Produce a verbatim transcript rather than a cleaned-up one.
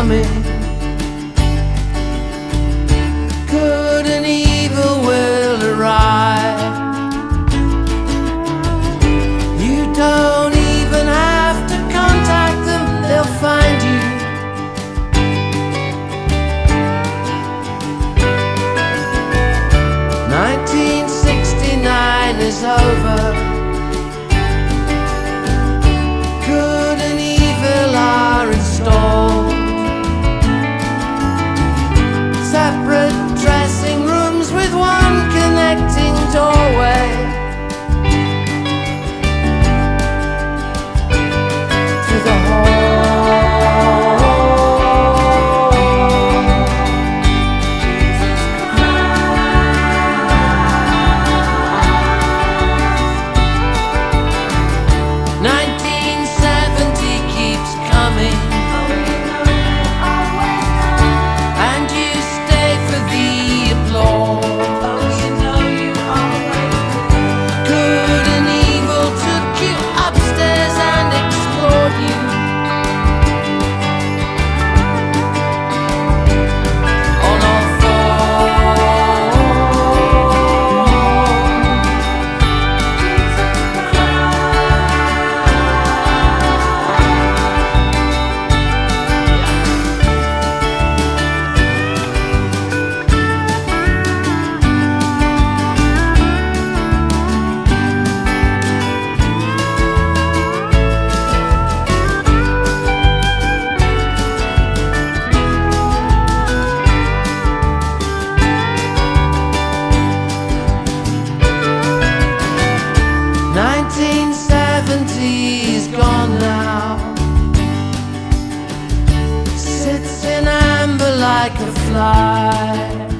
coming. Good and evil will arrive. You don't even have to contact them, they'll find you. nineteen sixty-nine is over. Good and evil are installed. Separate dressing rooms with one connecting doorway. To the hall. nineteen seventy keeps coming. And you stay for the applause. Good and evil took you upstairs and explored you. On all nineteen seventy's gone now. Sits in amber like a fly.